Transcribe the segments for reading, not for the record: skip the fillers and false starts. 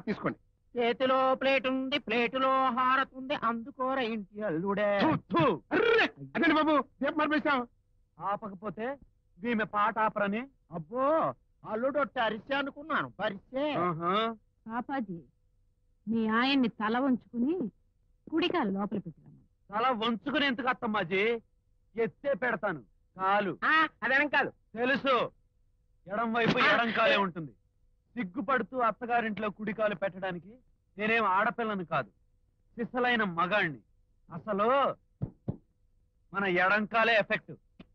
తీసుకోండి. చేతిలో ప్లేట్ ఉంది, ప్లేటులో హారతుంది, అందుకోర ఇంటి అల్లుడే. అదే బాబు రేపు మర్పిస్తాం. ఆపకపోతే ఈమె పాట ఆపరని. అబ్బో అల్లుడు అరిసే అనుకున్నాను, పరిసే. పాపాజీ, మీ ఆయన్ని తల వంచుకుని కుడికాలు లోపల పెట్టిరమ్మ. తల వంచుకుని ఎందుకు అత్తమ్మాజీ? ఎత్తే పెడతాను కాలు. అదేనం కాదు తెలుసు, ఎడం వైపు ఎడం కాలే ఉంటుంది. సిగ్గుపడుతూ అత్తగారింట్లో కుడికాలు పెట్టడానికి నేనేం ఆడపిల్లను కాదు, సిసలైన మగాణ్ణి. అసలు మన ఎడంకాలే ఎఫెక్ట్.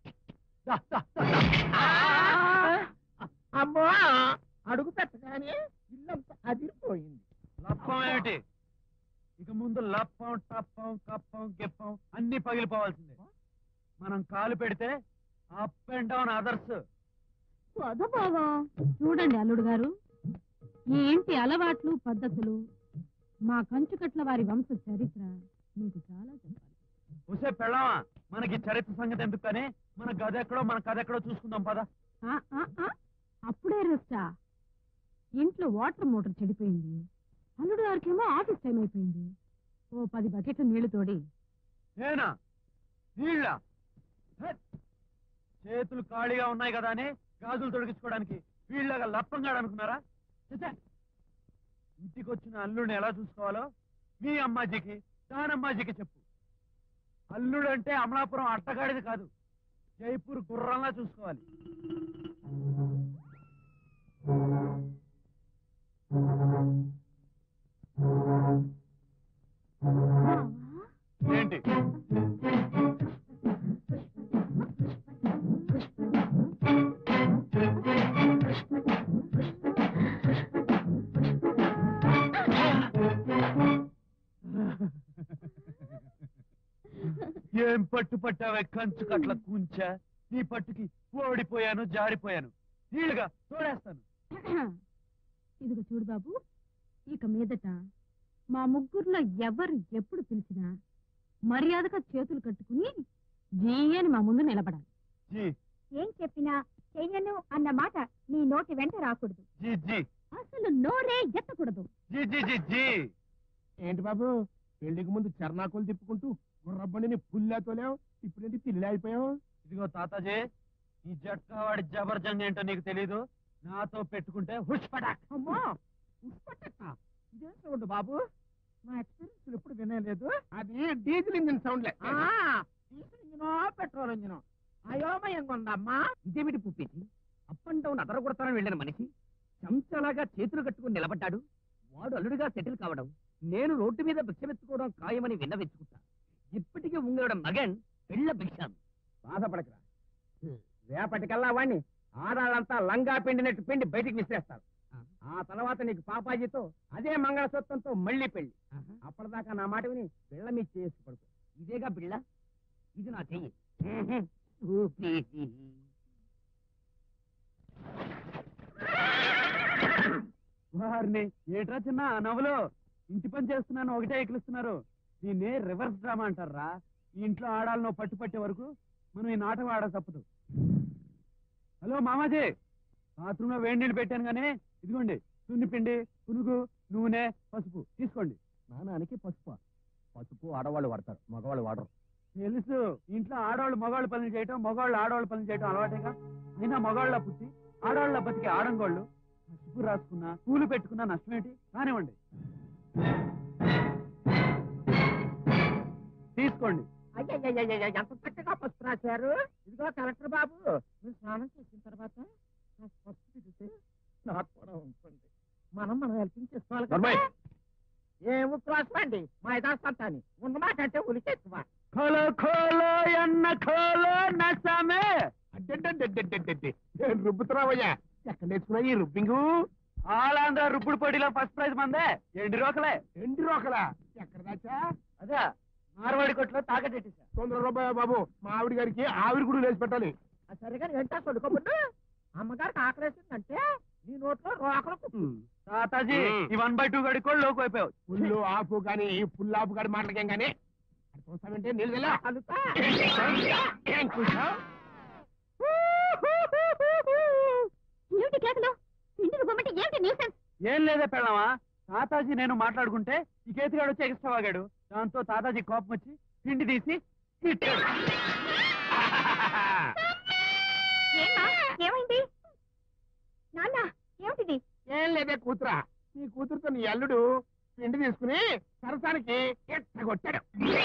అమ్మో అడుగు పెట్టగానే ఇల్లంతా అదిరిపోయింది. లప్పం ఏమిటి? ఇక ముందు లప్పం, టప్పం, కప్పం, గిప్పం అన్ని పగిలిపోవాల్సిందే. మనం కాలు పెడితే అప్ అండ్ డౌన్ అదర్స్. బాబా చూడండి అల్లుడు గారు, ఈ ఇంటి అలవాట్లు పద్ధతులు, మా కంచుకట్ల వారి వంశ చరిత్ర మీకు చాలా చెప్పాలి. ఉసే పెళ్ళామా, మనకి చరిత్ర సంగతి ఎందుకు కానీ మన గదెక్కడో మన కథెక్కడో చూసుకుందాం పదా. అప్పుడే రెస్టా? ఇంట్లో వాటర్ మోటార్ చెడిపోయింది, అల్లుడు గారికేమో ఆఫీస్ టైం అయిపోయింది. ఓ 10 బకెట్ల నీళ్లు తోడి. నేనా నీళ్ళ? చేతులు ఖాళీగా ఉన్నాయి కదా అని గాజులు తొడిగించుకోవడానికి వీళ్ళగా లప్పంగాడు అనుకున్నారా? ఇంటికి వచ్చిన అల్లుడిని ఎలా చూసుకోవాలో మీ అమ్మాజీకి దానమ్మాజీకి చెప్పు. అల్లుడు అంటే అమలాపురం అట్టగాడిది కాదు, జైపూర్ గుర్రంలా చూసుకోవాలి. ఏంటి ఏం పట్టు పట్టావే కంచు కట్ల కూంచా? నీ పట్టుకి ఓడిపోయాను, జారిపోయాను. నీళ్ళుగా తోడేస్తాను. ఇదిగో చూడు బాబు, ఇక మీదట మా ముగ్గురులో ఎవరు ఎప్పుడు పిలిచినా మర్యాదగా చేతులు కట్టుకుని జీ అని మా ముందు నిలబడాలి. ఏం చెప్పినా చెయ్యను అన్న మాట నీ నోటి వెంట రాకూడదు. అసలు నోరే ఎత్తకూడదు. ఏంటి బాబు పెళ్లికి ముందు చర్నాకులు తిప్పుకుంటూ గుర్రబండిని పుల్లాతోలేవు, ఇప్పుడేంటి పిల్లి అయిపోయావు? ఇదిగో తాతాజీ, ఈ జట్కా వాడి జబర్జంగ్ ఏంటో నీకు తెలీదు. నాతో పెట్టుకుంటే హుష్పటాక్. అమ్మో హుష్పటాక్ ఇదేం సౌండ్ బాబు? మా ఎక్స్పీరియన్స్ ఎప్పుడు వినలేదు. అది డీజిల్ ఇంజిన్ సౌండ్. డీజిల్ ఇంజినో పెట్రోల్ ఇంజినో అయోమయంగా ఉందమ్మా. ఇదేమిటి పుప్పేసి అప్ అండ్ డౌన్ అదర కొడతానని వెళ్ళిన మనిషి చెంచలాగా చేతులు కట్టుకుని నిలబడ్డాడు. వాడు అల్లుడిగా సెటిల్ కావడం, నేను రోడ్డు మీద భిక్షమెత్తుకోవడం ఖాయమని విన్నవెచ్చుకుంటా. ఇప్పటికీ ఉంగడం మగన్ పెళ్ళ భిక్షాను. బాధపడకరా, రేపటికల్లా వాణ్ణి ఆడాళ్ళంతా లంగా పిండినట్టు పిండి బయటికి విసిరేస్తారు. ఆ తర్వాత నీకు పాపాజీతో అదే మంగళసూత్రంతో మళ్ళీ పెళ్లి. అప్పటిదాకా నా మాట విని పిల్ల మీ చేసి పడుకో. ఇదేగా పిల్ల, ఇది నా చెయ్యి. వారిని ఏట్రా చిన్న నవ్వులో ఇంటి పని చేస్తున్నాను ఒకటే ఎక్కిలిస్తున్నారు. దీన్ని రివర్స్ డ్రామా అంటారా? ఈ ఇంట్లో ఆడాలను పట్టుపట్టే వరకు మనం ఈ నాటకం ఆడ తప్పదు. హలో మామాజీ, బాత్రూంలో వేడి నీళ్ళు పెట్టాను కానీ ఇదిగోండి సున్నిపిండి, పునుగు, నూనె, పసుపు తీసుకోండి. స్నానానికి పసుపు? పసుపు ఆడవాళ్ళు వాడతారు, మగవాళ్ళు వాడరు. తెలుసు, ఇంట్లో ఆడవాళ్ళు మగవాళ్ళు పనులు చేయటం, మగవాళ్ళు ఆడవాళ్ళు పనులు చేయటం అలవాటేగా. అయినా మగవాళ్ళ పుట్టి ఆడవాళ్ళ బతికి ఆడంగోళ్ళు పసుపు రాసుకున్నా పూలు పెట్టుకున్నా నష్టమేంటి? కానివ్వండి తీసుకోండి. అయ్యయ్యయ్యయ్య ఎంత చక్కగా పసుపు రాశారు. ఇదిగో కలెక్టర్ బాబు, మీరు స్నానం చేసిన తర్వాత పసుపు తిరిగితే నాకు కూడా ఉంటుంది. మనం హెల్పింగ్ చేసుకోవాలి. ఏం ఉత్వాసం అండి మా ఇదాస్తాని ఉన్నమాట అంటే ఉలికెక్కువ. ఖోలో ఖోలో ఎన్న ఖోలో నసమే. రుబ్బుతున్నావయ్యా, ఎక్కడ నేర్చుకున్నా ఈ రుబ్బింగు? ఆలాంధ్ర రుబ్బుడు పొడిలో ఫస్ట్ ప్రైజ్ మందే. ఎండి రోకలే. ఎండి రోకలా? ఎక్కడ దాచా? అదే మార్వాడి కొట్లో తాకట్టేసా. ₹100 బాబు, మా ఆవిడ గారికి ఆవిరి గుడి వేసి పెట్టాలి. సరిగా ఏంటా కొడుకోబుడ్డు, అమ్మగారికి ఆకలేసిందంటే నీ నోట్లో రోకలు. తాతాజీ ఈ 1/2 గడి కూడా లోకి అయిపోయావు. ఫుల్ ఆపు గాని ఫుల్ ఆపు గాని మాటలకేం గాని చూస్తామంటే నీళ్ళు ఏమిటి కేకలు? ఇంటికి బొమ్మంటే ఏమిటి న్యూసెన్స్? ఏం లేదే పెళ్ళమా, తాతాజీ నేను మాట్లాడుకుంటే ఈ కేతిగాడు వచ్చి ఎక్స్ట్రా వాగాడు. దాంతో తాతాజీ కోపం వచ్చి పిండి తీసి తిట్టాడు. ఏమైంది నాన్న? ఏమిటిది? ఏం లేదే కూతురా, నీ కూతురుతో నీ అల్లుడు పిండి తీసుకుని సరసానికి ఎట్టగొట్టాడు.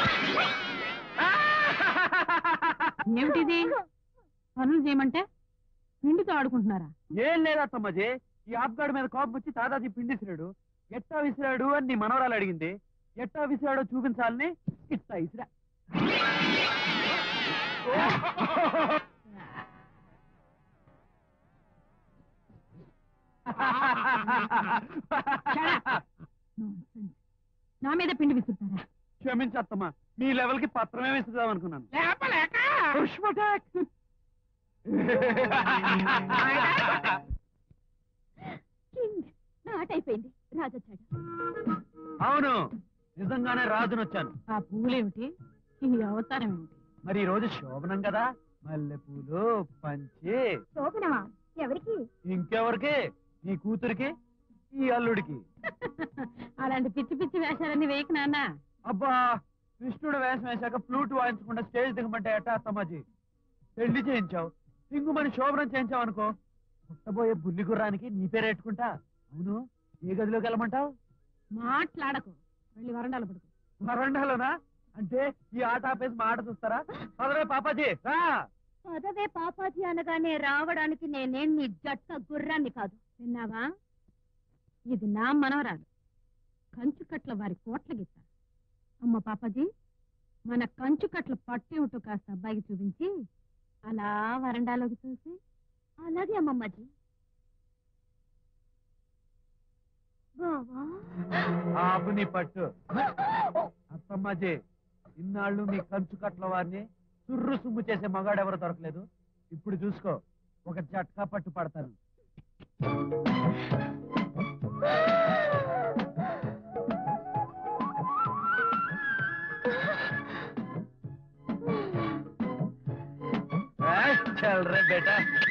ఏమిటిది? పనులు చేయమంటే పిండితో ఆడుకుంటున్నారా? ఏం లేదా తమ్మజీ, ఈ ఆఫ్గాడ్ మీద కోపం వచ్చి తాతాజీ పిండి విసిరాడు. ఎట్టా విసిరాడు అని నీ మనవరాలు అడిగింది. ఎట్టా విసిరాడో చూపించాలని ఇట్టా విసిరా. Nonsense. నా మీద పిండి విసురుతారా? క్షమించత్తమ్మా, మీ లెవెల్ కి పత్రమే విసురుదాం అనుకున్నాను. లేపలేక నాట్ అయిపోయింది. రాజొచ్చాడు. అవును, నిజంగానే రాజును వచ్చాను. ఆ పువ్వులేమిటి? ఈ అవతారం ఏమిటి? మరి ఈ రోజు శోభనం కదా, మల్లెపూలు పంచి. శోభనమా? ఎవరికి? ఇంకెవరికి? నీ కూతురికి, ఈ అల్లుడికి. అలాంటి పిచ్చి పిచ్చి వేషాలన్నీ వేయకు నాన్న. అబ్బా, కృష్ణుడు వేషం వేశాక ఫ్లూట్ వాయించకుండా స్టేజ్ దిగమంటే ఎట్టా అత్తమ్మాజీ? పెళ్లి చేయించావు, సింగుమని శోభనం చేయించావు అనుకో, పుట్టబోయే బుల్లి గుర్రానికి నీ పేరు పెట్టుకుంటా. అవును, ఏ గదిలోకి వెళ్ళమంటావు? మాట్లాడకు, వెళ్ళి వరండాలో పడుకో. వరండాలోనా? అంటే ఈ ఆట ఆపేసి మా ఆట చూస్తారా? పదవే పాపాజీ రా. పదవే పాపాజీ అనగానే రావడానికి నేనేం నీ జట్ట గుర్రాన్ని కాదు. విన్నావా? ఇది నా మనవరాలు, కంచుకట్ల వారి కోట్ల గీత. అమ్మ పాపాజీ, మన కంచుకట్ల పట్టేమిటో కాస్త అబ్బాయికి చూపించి అలా వరండాలోకి చూసి. అలాగే అమ్మమ్మాజీ. బావా ఆపు నీ పట్టు. అత్తమ్మాజీ, ఇన్నాళ్ళు మీ కంచు కట్ల వారిని సుర్రు సుమ్ము చేసే మగాడెవరు దొరకలేదు. ఇప్పుడు చూసుకో, ఒక జట్కా పట్టు పడతాను. చల్ రే బేటా.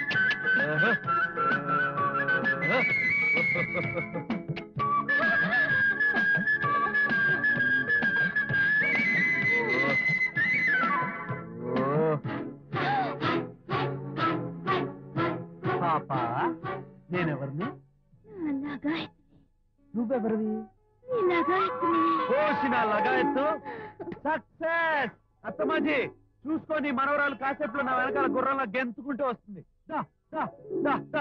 పాపా, నేనెవరిని? నువ్వెవరివి? కోసిన లగాయత్తు సక్సెస్. అత్తమాజీ, చూసుకొని మనవరాలు కాసేపులో నా వెనకాల గుర్రంలో గెంతుకుంటూ వస్తుంది. దా దా దా దా.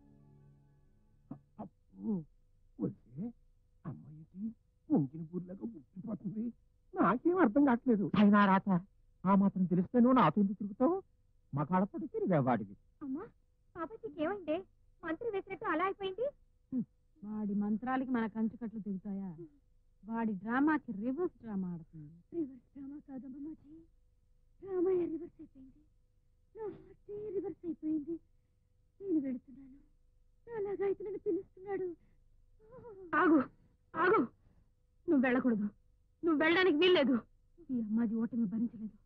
అమ్మాయికి పొంగిన బుర్రగా ముట్టిపోతుంది. నాకేం అర్థం కావట్లేదు. అయినా రాత ఆ మాత్రం తెలిస్తే నువ్వు నాతో ఎందుకు తిరుగుతావు? మా కాడపడి తిరిగేవాడివి. అమ్మా, పాపాజీకి ఏమైంది? మంత్రి వేసినట్టు అలా అయిపోయింది. వాడి మంత్రాలకి మన కంచుకట్లు దిగుతాయా? వాడి డ్రామాకి రివర్స్ డ్రామా ఆడుతుంది. రివర్స్ డ్రామా కాదమ్మమ్మాజీ, డ్రామాయే రివర్స్ అయిపోయింది. నా హార్టే రివర్స్ అయిపోయింది. నేను వెళుతున్నాను, అలాగా అయితే నన్ను పిలుస్తున్నాడు. ఆగు ఆగు, నువ్వు వెళ్ళకూడదు. నువ్వు వెళ్ళడానికి వీల్లేదు. ఈ అమ్మాది ఓటమి భరించలేదు.